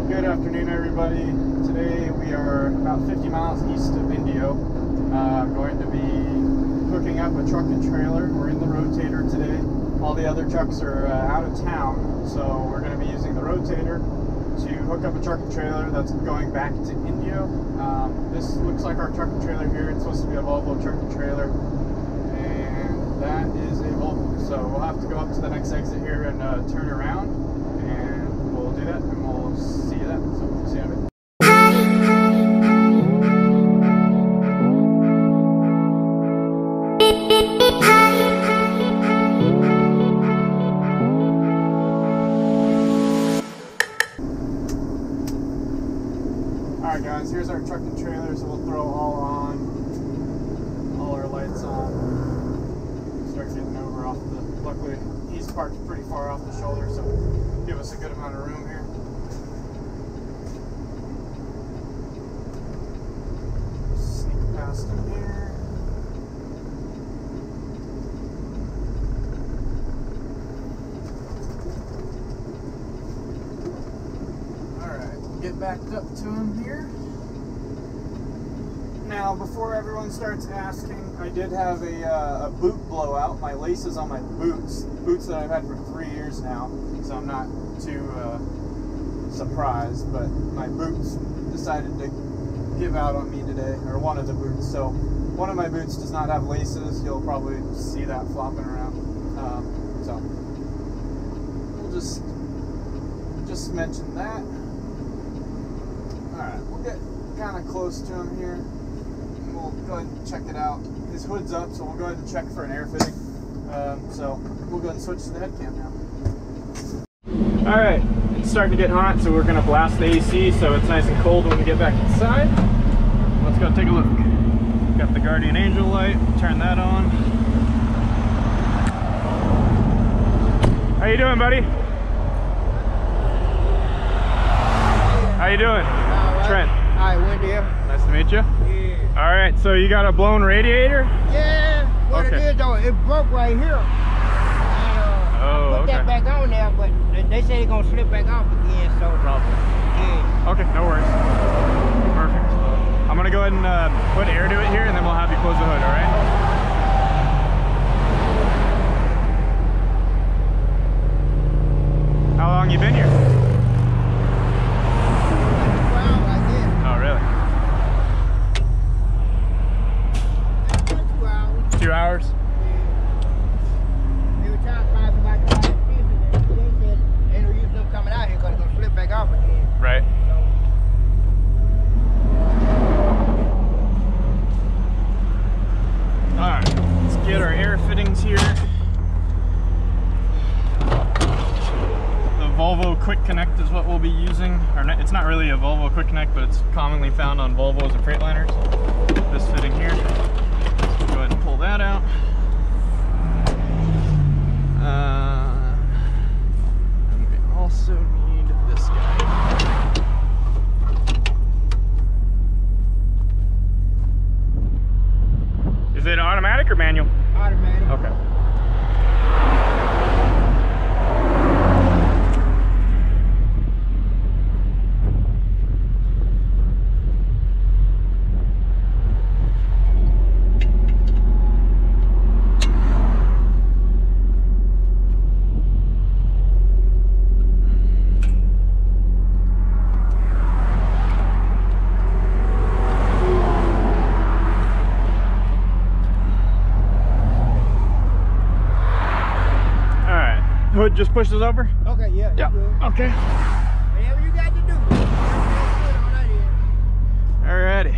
Good afternoon, everybody. Today we are about 50 miles east of Indio. Going to be hooking up a truck and trailer. We're in the Rotator today. All the other trucks are out of town, so we're going to be using the Rotator to hook up a truck and trailer that's going back to Indio. This looks like our truck and trailer here. It's supposed to be a Volvo truck and trailer, and that is a Volvo. So we'll have to go up to the next exit here and turn around, and we'll do that, and we'll see you then. So see you in a bit. Alright guys, here's our truck and trailer, so we'll throw all our lights on. Start getting over off the, luckily he's parked pretty far off the shoulder, so give us a good amount of room here. Sneak past him here. Alright, get backed up to him here. Now, before everyone starts asking, I did have a boot blowout. My laces on my boots that I've had for 3 years now, so I'm not too surprised, but my boots decided to give out on me today, or one of the boots. So one of my boots does not have laces. You'll probably see that flopping around. So we'll just mention that. Alright, we'll get kind of close to him here. We'll go ahead and check it out. His hood's up, so we'll go ahead and check for an air fitting. So we'll go ahead and switch to the head cam now. Alright, it's starting to get hot, so we're going to blast the AC so it's nice and cold when we get back inside. Let's go take a look. Got the Guardian Angel light, turn that on. How you doing, buddy? How you doing? Trent. Hi, Wendy. Nice to meet you. Yeah. All right, so you got a blown radiator? Yeah. What Okay. it is though, it broke right here. And, I put that back on there, but they say it's gonna slip back off again. So Probably. yeah. Okay, no worries. Perfect. I'm gonna go ahead and put air to it here, and then we'll have you close the hood. All right? How long you been here? Oh, really? 2 hours. 2 hours? Yeah. Every time somebody come out and visit, they said ain't no use them coming out here because it's gonna slip back off again. Right. All right, let's get our air fittings here. The Volvo Quick Connect is what we'll be using. It's not really a Volvo Quick Connect, but it's commonly found on Volvos and Freightliners. This fitting here. So go ahead and pull that out. And we also need this guy. Is it automatic or manual? Automatic. Okay. Hood just pushes over? Okay, yeah. Yeah. Okay. Whatever you got to do. Alrighty.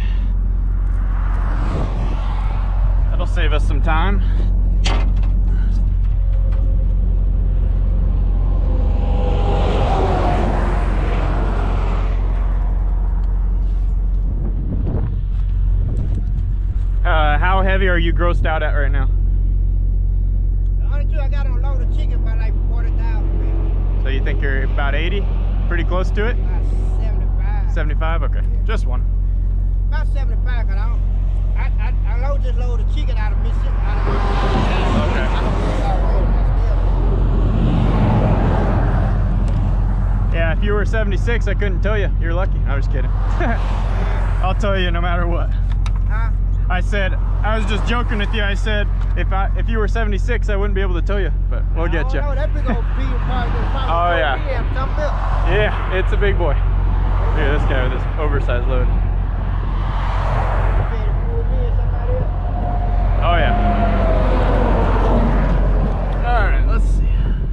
That'll save us some time. How heavy are you grossed out at right now? The only two I got on load of chicken by like 40,000. So you think you're about 80? Pretty close to it? About 75. 75? Okay. Yeah. Just one. About 75, because I load this load of chicken out of Mississippi. Okay. Yeah, if you were 76, I couldn't tell you. You're lucky. I was kidding. I'll tell you no matter what. Huh? I said, I was just joking with you. I said, if you were 76, I wouldn't be able to tell you, but we'll get you. Oh, that big old beam probably Oh, yeah. Yeah, it's a big boy. Look at this guy with this oversized load. Oh, yeah. All right, let's see.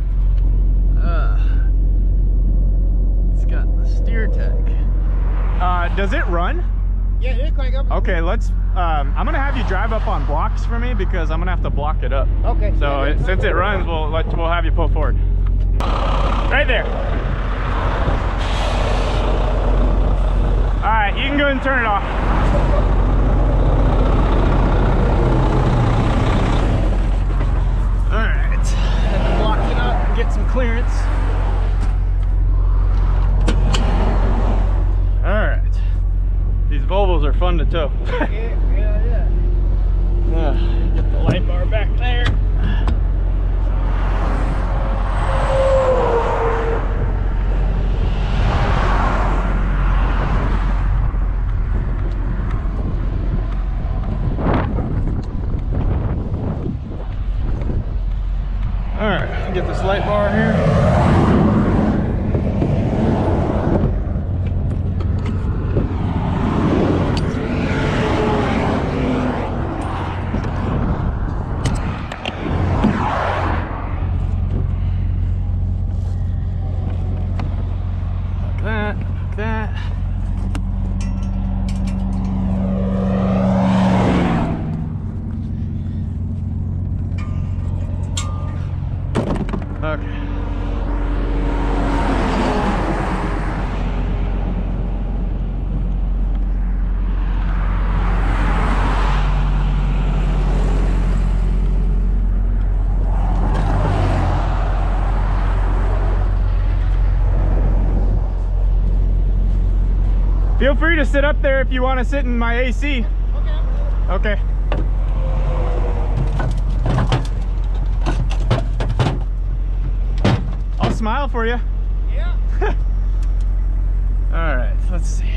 It's got the steer tech. Does it run? Yeah, it crank up. Okay, let's. I'm gonna have you drive up on blocks for me because I'm gonna have to block it up. Okay. So since it runs, we'll have you pull forward. Right there. All right, you can go ahead and turn it off. All right, have to block it up and get some clearance. All right. These Volvos are fun to tow. Yeah. Get the light bar back there. All right, get this light bar here. Feel free to sit up there if you want to sit in my AC. Okay. I'll smile for you. Yeah. All right, let's see.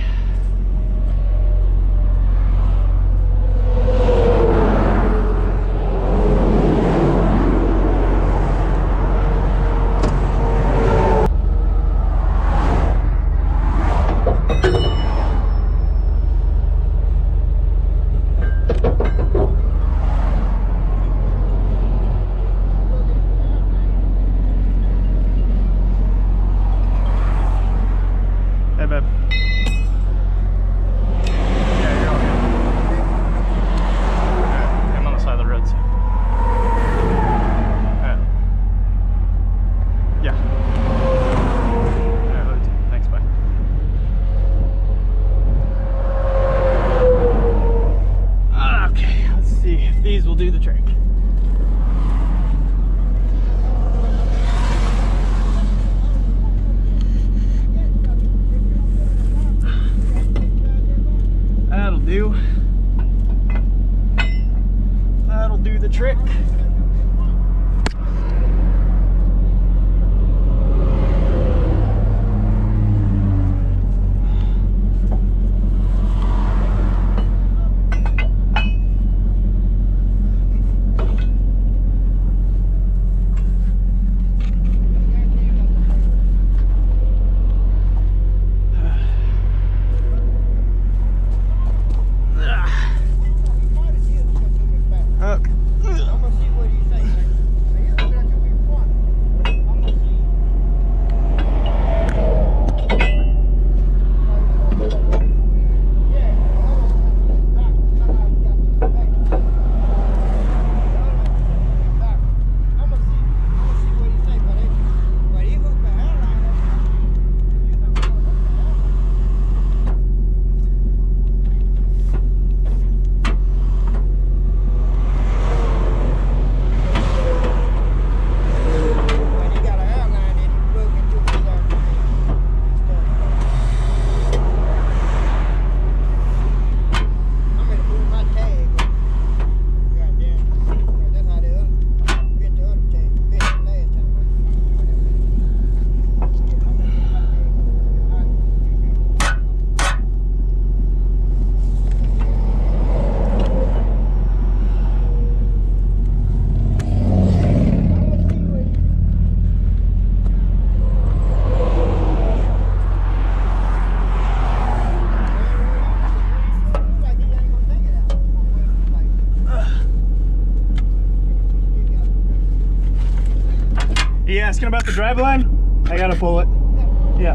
asking about the drive line? I gotta pull it. Yeah.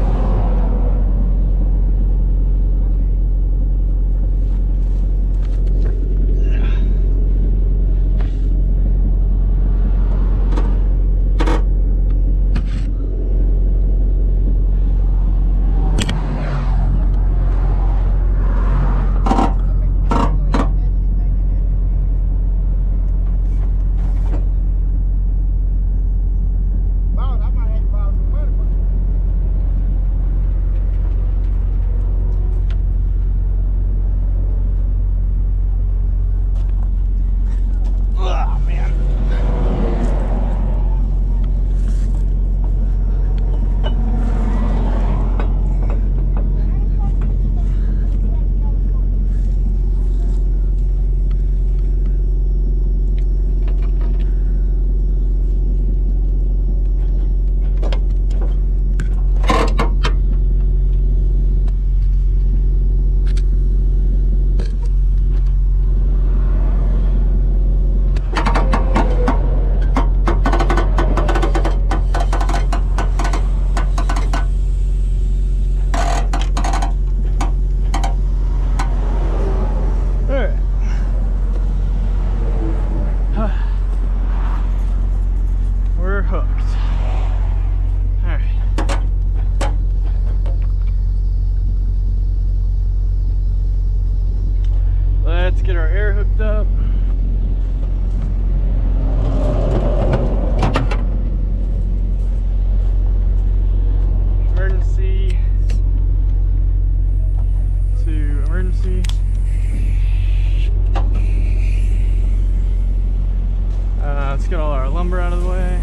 Let's get all our lumber out of the way.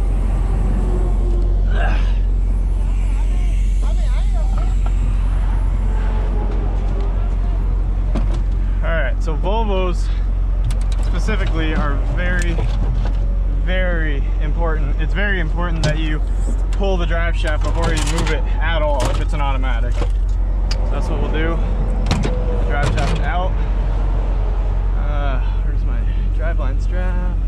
Alright, so Volvos specifically are very, very important. It's very important that you pull the drive shaft before you move it at all if it's an automatic. So that's what we'll do. Drive shaft out. Where's my driveline strap?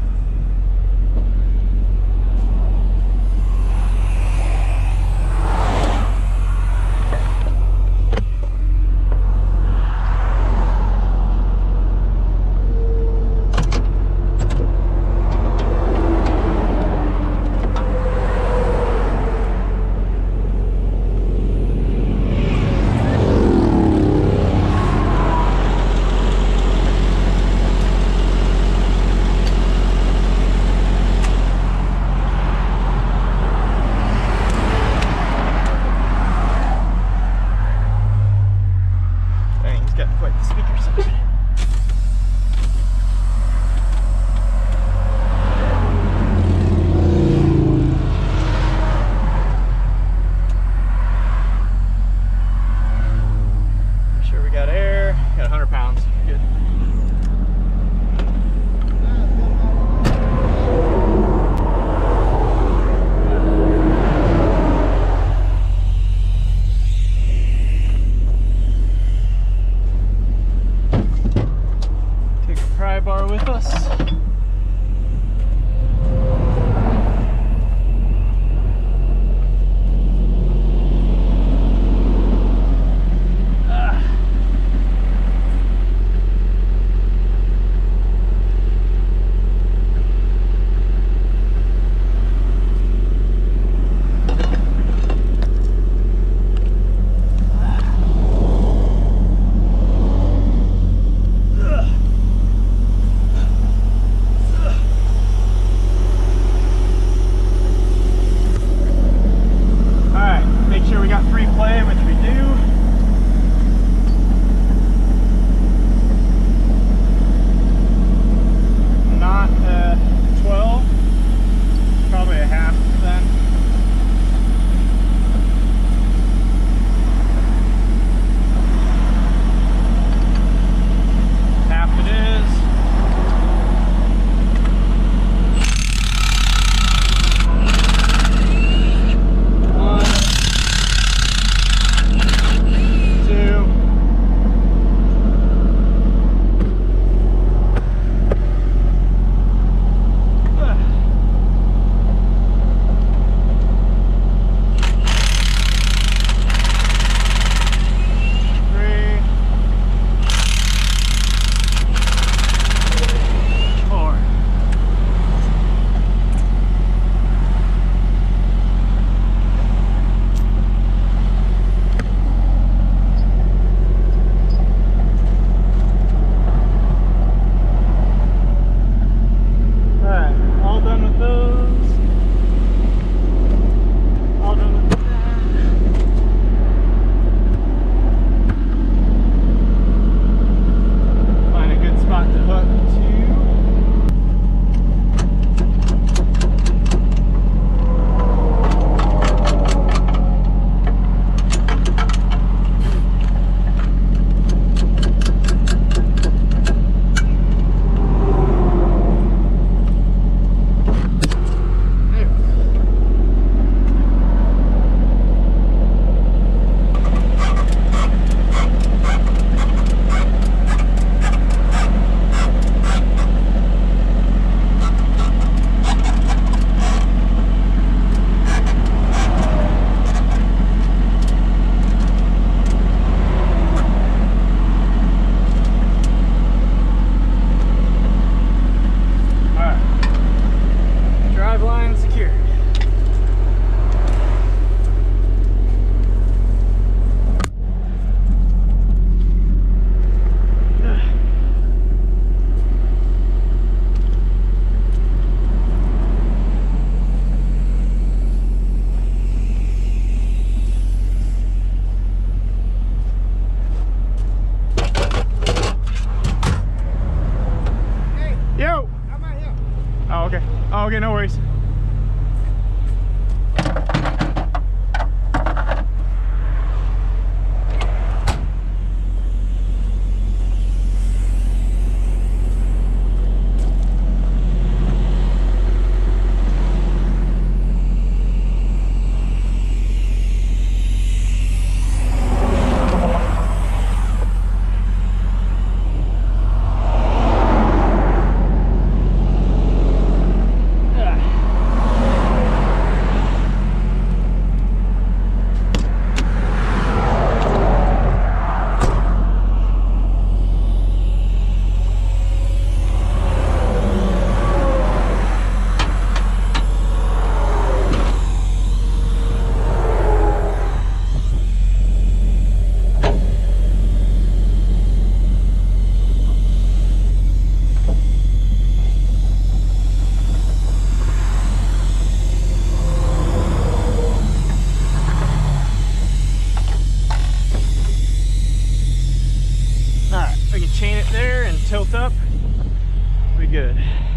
chain it there and tilt up, we good.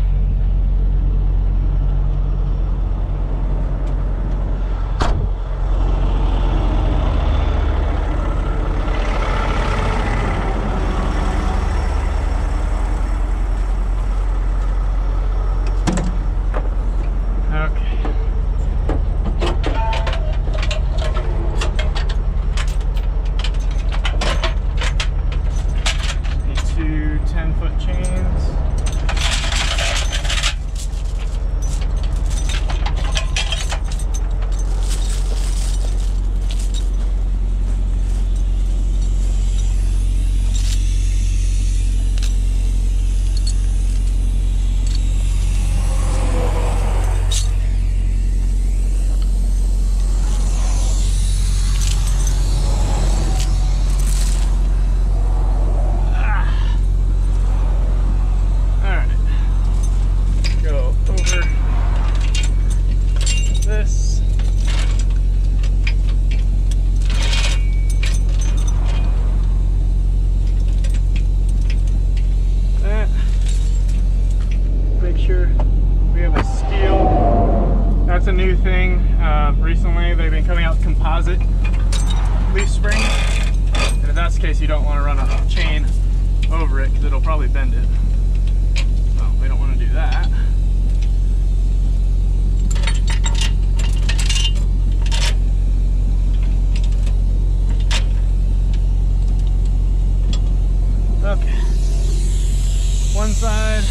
Recently they've been coming out with composite leaf springs, and if that's the case, you don't want to run a chain over it because it'll probably bend it. So we don't want to do that. Okay, one side.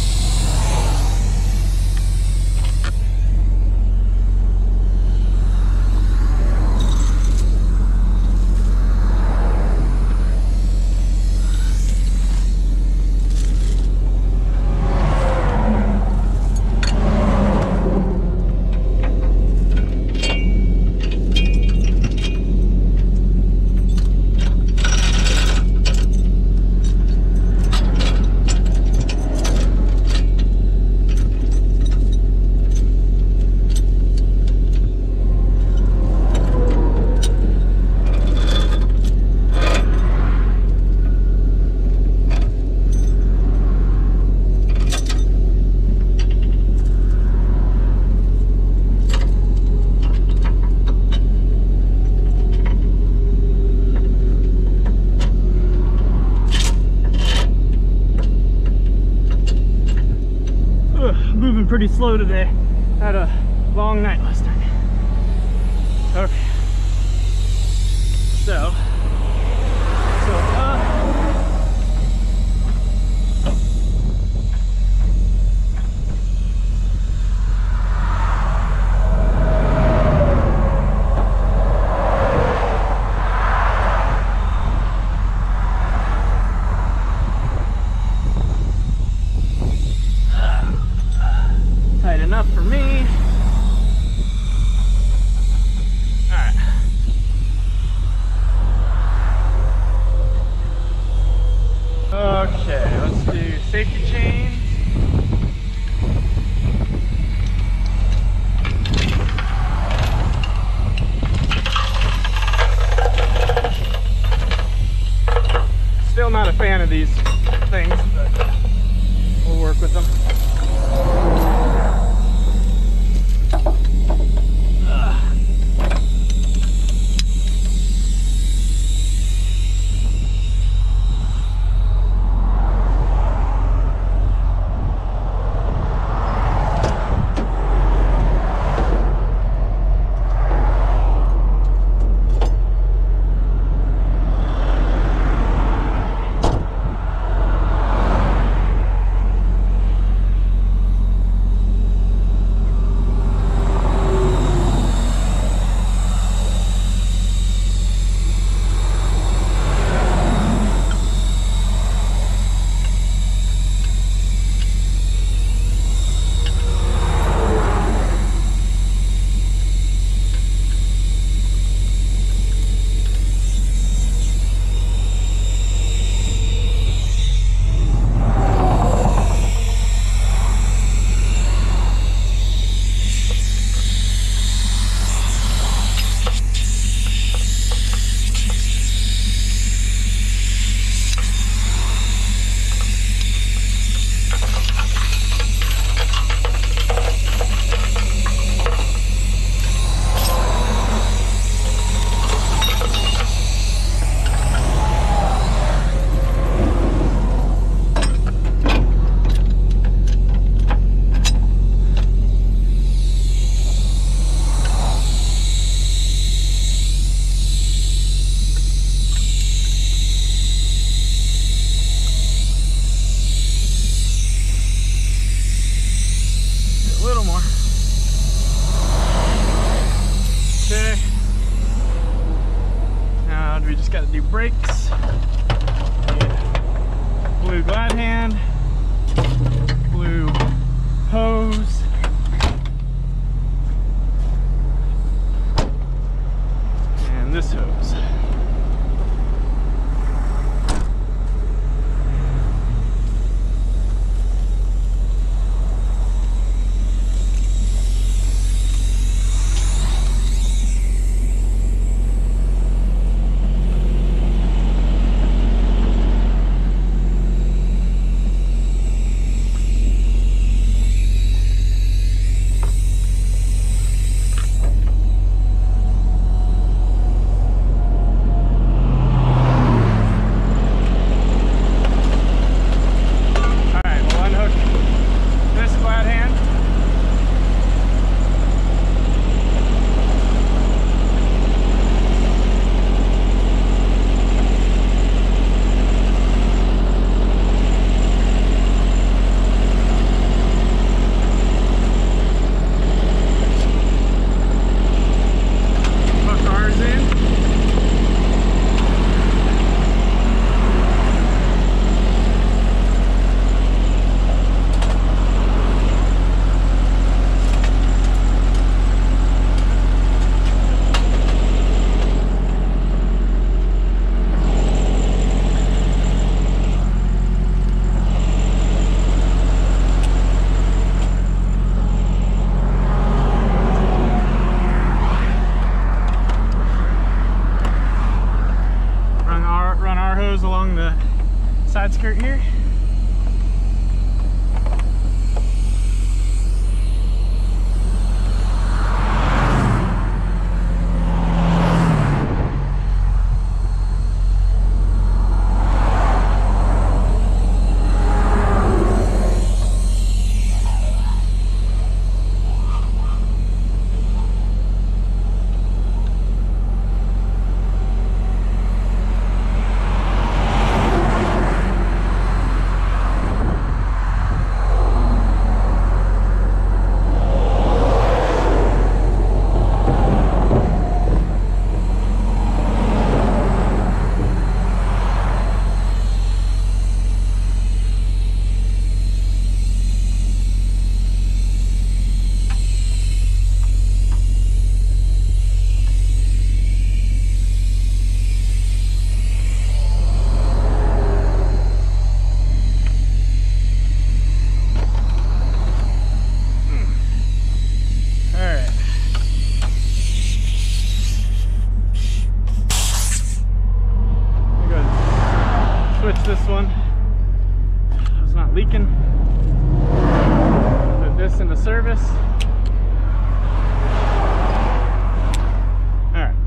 Pretty slow today. Had a long night last night. Okay. So enough for me. All right. Okay, let's do safety chains. Still not a fan of these things, but we'll work with them. got to do brakes. Yeah. Blue glad hand, blue hose, and this hose. Along the side skirt here. This one was not leaking. Put this into service. All right.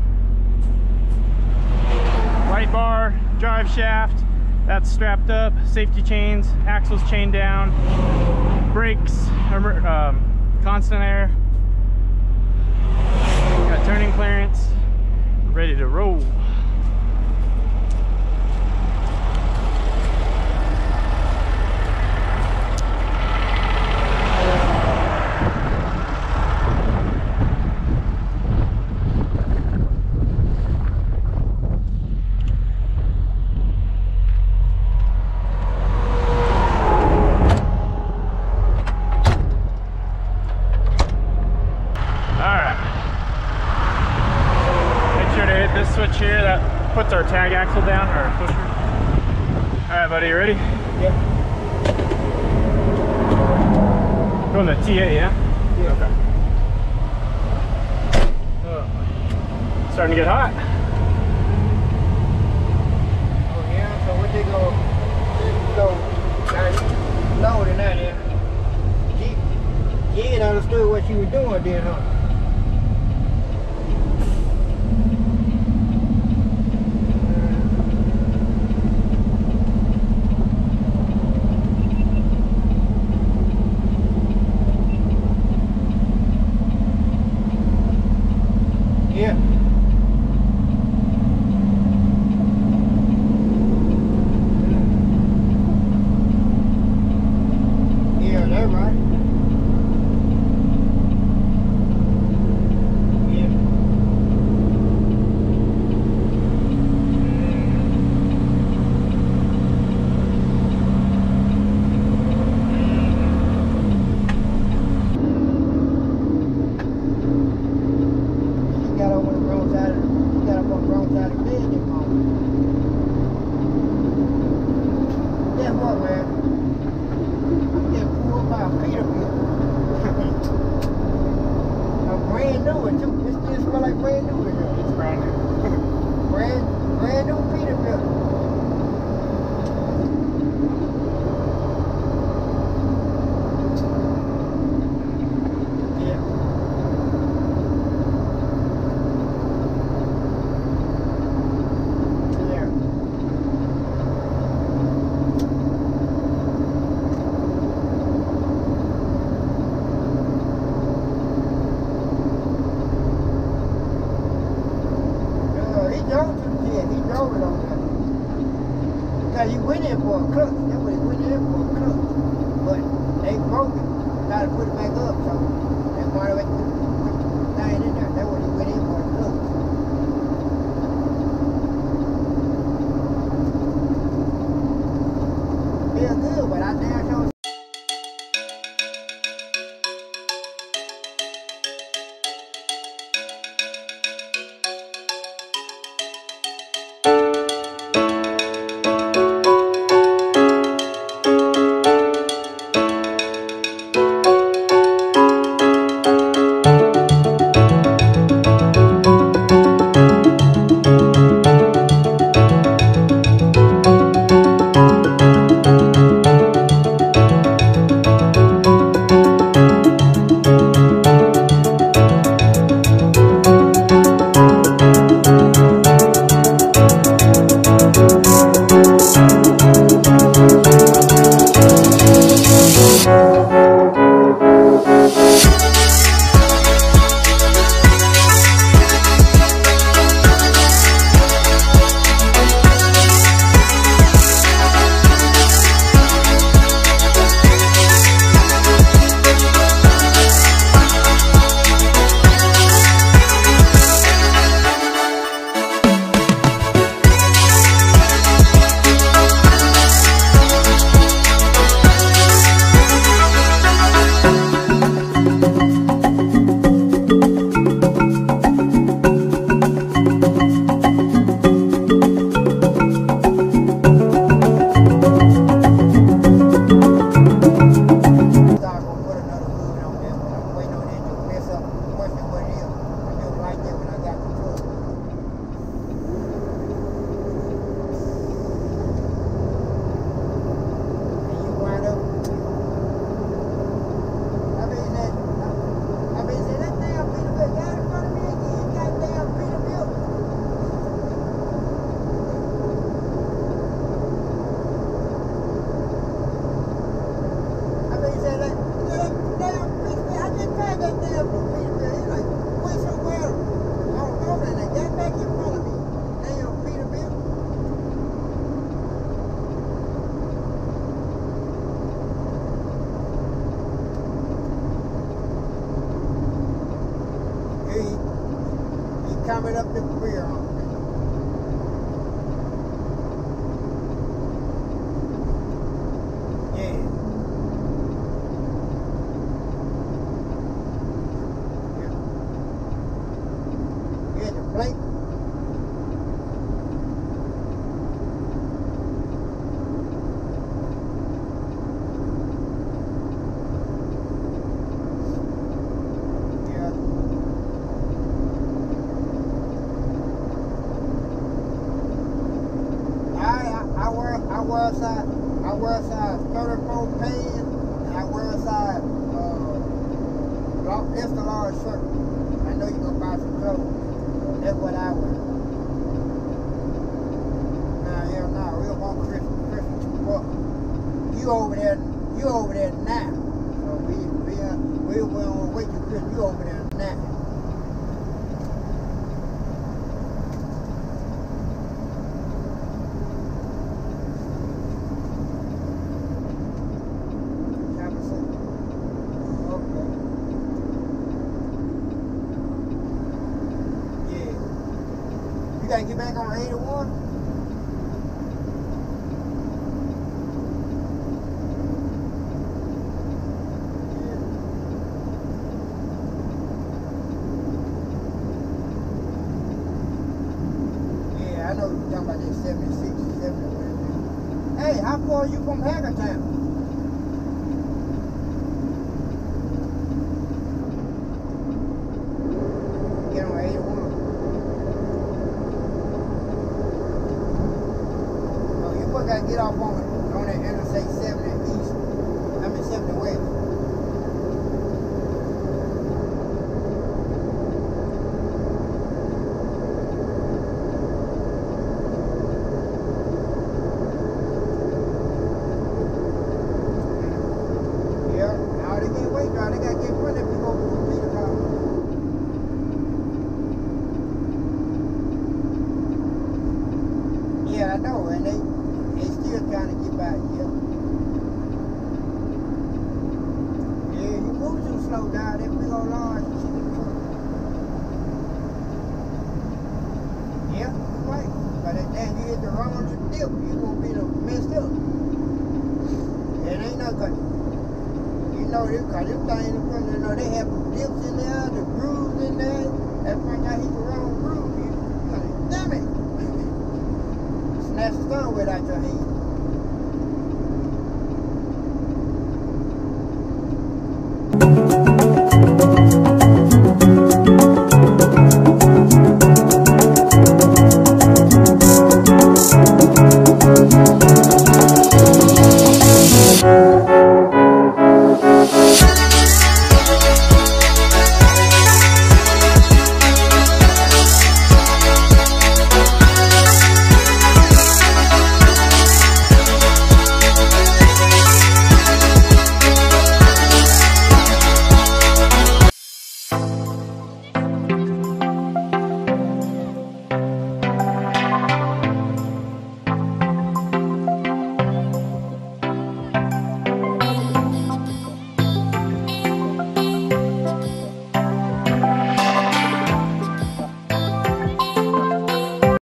Light bar, drive shaft, that's strapped up. Safety chains, axles chained down. Brakes, constant air. Got turning clearance. Ready to roll. Switch here that puts our tag axle down, or our pusher. All right, buddy, you ready? Yep. Going to TA, yeah? Yeah. Okay. Starting to get hot. Oh yeah. So what they go lower than that? Yeah. She ain't understood what she was doing then, huh? Yeah. Yeah, that's right. everybody dead that morning. Guess what, man? I'm getting pulled by a Peterbilt. A brand new one, too. This still smell like brand new in here. It's brand new. brand new Peterbilt. He went in for a clutch. That's what he went in for, a clutch. But they broke it. Tried to put it back up, so that's why they put the thing in there. That's what he went in for, a clutch. Feel good, but I damn sure. Coming up the rear on me. Yeah. You had to blink. I wear a size 34 pants, and I wear a size extra large shirt. I know you're gonna buy some clothes. That's what I wear. Nah, hell no, we don't want Christmas too far. You over there now. So we don't wait till Christmas. You over there now. You gotta get back on 81? Yeah. I know you're talking about that 76, 70, whatever. Hey, how far are you from Hackertown? Get on 81. Oh, you must gotta get off on that Interstate 70 East. I mean 70 West. Yeah, I know, and they still trying to get by, yeah. Yeah, you move too slow down, that big old large chicken truck. Yeah, you're right. By that time you hit the wrong dip, you gonna be messed up. It ain't nothing. You know, cause them things in front, you know, they have dips in there, the grooves in there. That point I hit the wrong groove, you like, damn it. Snatch the stone without your hand.